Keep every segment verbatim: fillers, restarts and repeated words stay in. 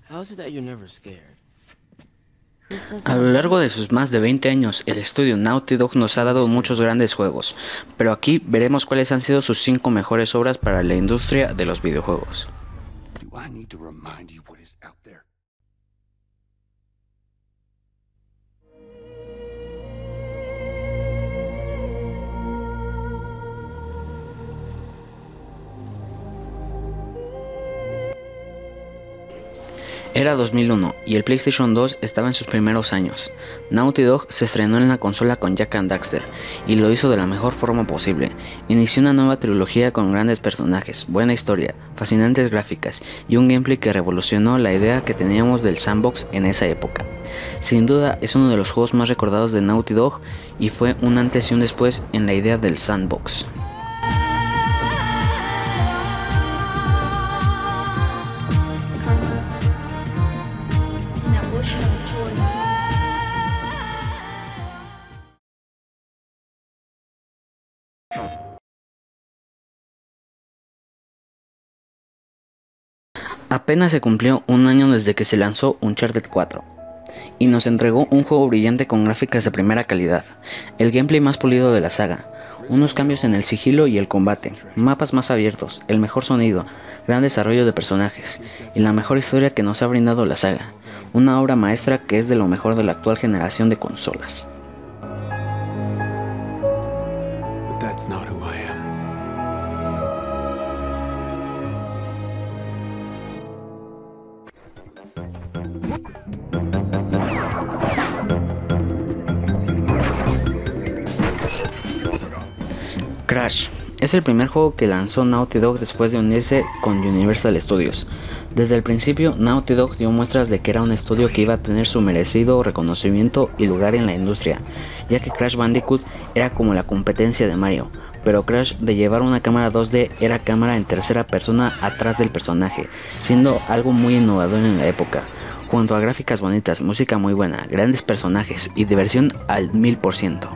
How is it that you're never scared? A lo largo de sus más de veinte años, el estudio Naughty Dog nos ha dado muchos grandes juegos, pero aquí veremos cuáles han sido sus cinco mejores obras para la industria de los videojuegos. Do I need to remind you what is out there? Era dos mil uno y el PlayStation dos estaba en sus primeros años. Naughty Dog se estrenó en la consola con Jak and Daxter y lo hizo de la mejor forma posible. Inició una nueva trilogía con grandes personajes, buena historia, fascinantes gráficas y un gameplay que revolucionó la idea que teníamos del sandbox en esa época. Sin duda es uno de los juegos más recordados de Naughty Dog y fue un antes y un después en la idea del sandbox. Apenas se cumplió un año desde que se lanzó Uncharted cuatro, y nos entregó un juego brillante con gráficas de primera calidad, el gameplay más pulido de la saga, unos cambios en el sigilo y el combate, mapas más abiertos, el mejor sonido, gran desarrollo de personajes, y la mejor historia que nos ha brindado la saga, una obra maestra que es de lo mejor de la actual generación de consolas. But that's not who I am. Crash es el primer juego que lanzó Naughty Dog después de unirse con Universal Studios. Desde el principio, Naughty Dog dio muestras de que era un estudio que iba a tener su merecido reconocimiento y lugar en la industria, ya que Crash Bandicoot era como la competencia de Mario, pero Crash, de llevar una cámara dos D, era cámara en tercera persona atrás del personaje, siendo algo muy innovador en la época. Junto a gráficas bonitas, música muy buena, grandes personajes y diversión al mil por ciento.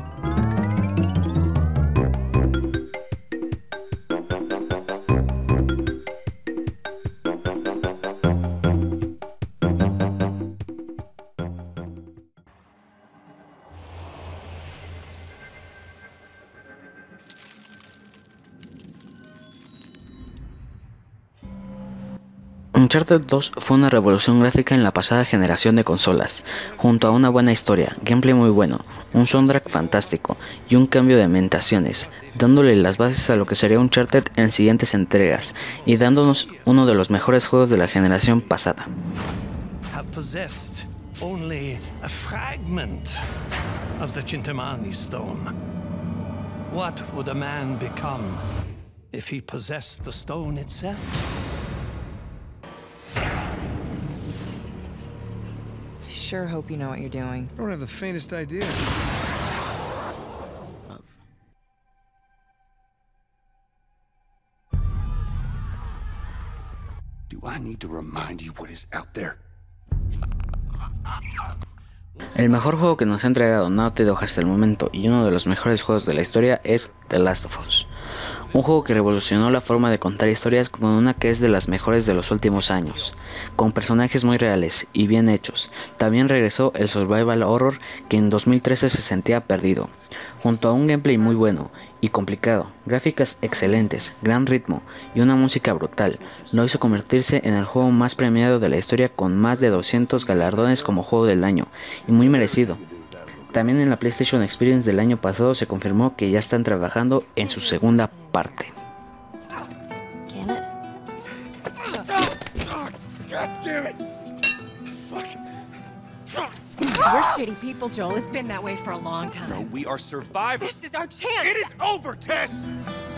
Uncharted dos fue una revolución gráfica en la pasada generación de consolas, junto a una buena historia, gameplay muy bueno, un soundtrack fantástico y un cambio de ambientaciones, dándole las bases a lo que sería Uncharted en siguientes entregas y dándonos uno de los mejores juegos de la generación pasada. Have possessed only a fragment of the Chintamani stone. What would a man become if he possessed the stone itself? Sure hope you know what you're doing. I don't have the faintest idea. Do I need to remind you what is out there? El mejor juego que nos ha entregado Naughty Dog hasta el momento y uno de los mejores juegos de la historia es The Last of Us. Un juego que revolucionó la forma de contar historias con una que es de las mejores de los últimos años, con personajes muy reales y bien hechos. También regresó el survival horror que en dos mil trece se sentía perdido, junto a un gameplay muy bueno y complicado, gráficas excelentes, gran ritmo y una música brutal. Lo hizo convertirse en el juego más premiado de la historia con más de doscientos galardones como juego del año, y muy merecido. También en la PlayStation Experience del año pasado se confirmó que ya están trabajando en su segunda parte. We're shitty people, Joel. It's been that way for a long time. No, we are survivors. This is our chance. It is over, Tess!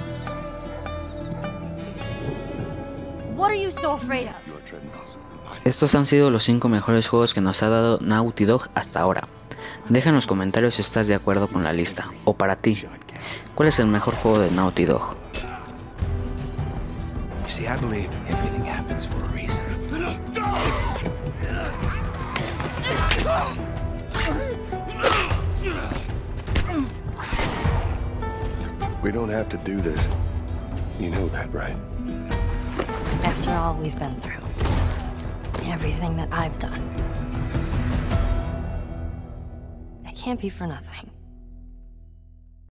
What are you so afraid of? You are treading on some mighty. Estos han sido los cinco mejores juegos que nos ha dado Naughty Dog hasta ahora. Deja en los comentarios si estás de acuerdo con la lista, o para ti, ¿cuál es el mejor juego de Naughty Dog? You see, I believe everything happens for a reason. We don't have to do this. You know that, right? After all we've been through. everything that I've done. It can't be for nothing.